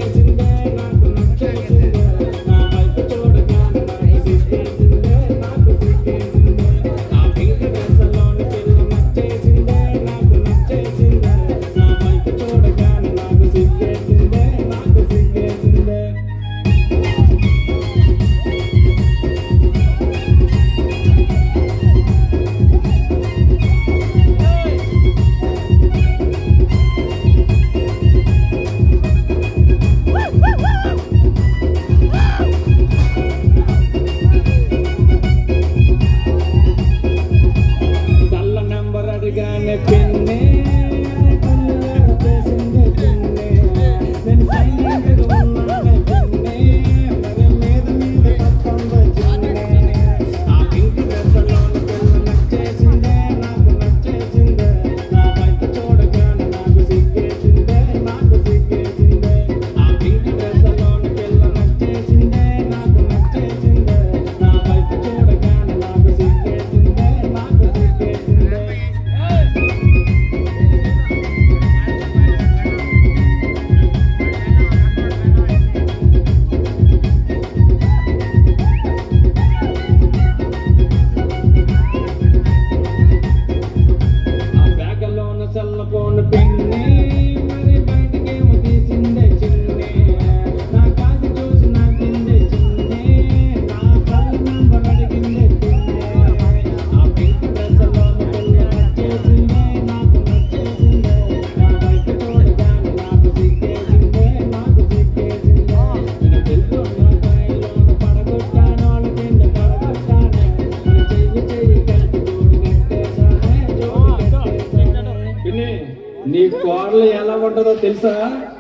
నీ కోడలు ఎలా ఉంటుందో తెలుసా?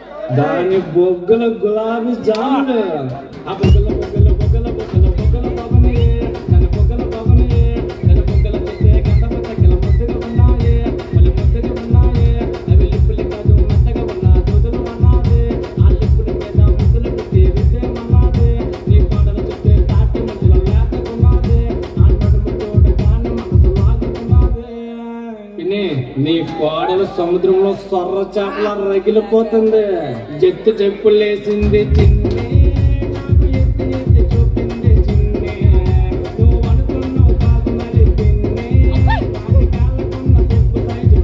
దాని బొగ్గల గులాబీ జాములు ఆ బొగ్గల బొగ్గల బొగ్గల బొగ్గల బొగ్గల బొగ్గనే తన బొగ్గల బొగ్గనే తన బొగ్గల చూస్తే గంధమ తగ్గల ముద్దగా ఉన్నాయి మళ్ళీ ముద్దగా ఉన్నాయి అవి లిప్పులు కాదు మెత్తగా ఉన్నా దూదులు అన్నది ఆ లిప్పుల మీద ముద్దులు పెట్టి విద్యమన్నది నీ కోడలు చూస్తే తాటి ముద్దుల లేతకున్నది ఆ నడుము చూడగానే మనసు లాగుతున్నది. నీ కోడలు సముద్రంలో సొర్ర చేపల రగిలిపోతుంది. జట్టు చెప్పులు లేసింది చిన్ని నాకు ఎత్తి ఎత్తి చూపింది చిన్ని నువ్వు అనుకున్నావు కాదు మరి పిన్ని వాటి కాళ్ళకున్న చెప్పు సైజు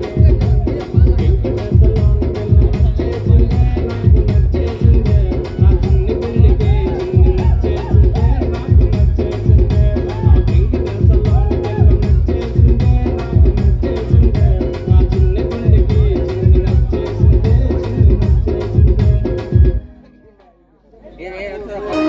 పిన్ని దశలోని పిల్ల నచ్చేసిందే నాకు నచ్చేసిందే నా చిన్ని పిల్లికి చిన్ని నచ్చేసిందే నాకు నచ్చేసిందే ఆ పింక్ దశలోని పిల్ల నచ్చేసిందే నాకు నచ్చేసిందే నా చిన్ని పిల్లికి చిన్ని నచ్చేసిందే చిన్ని నచ్చేసిందే.